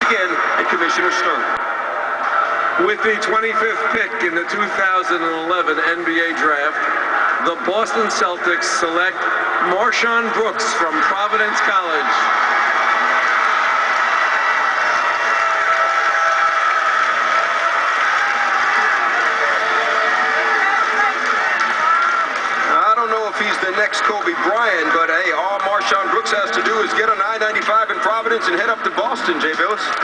again and Commissioner Stern. With the 25th pick in the 2011 NBA Draft, the Boston Celtics select Marshawn Brooks from Providence College. I don't know if he's the next Kobe Bryant, but hey, all Marshawn Brooks has to do is get on I-95 in Providence and head up to Boston, Jay Billis.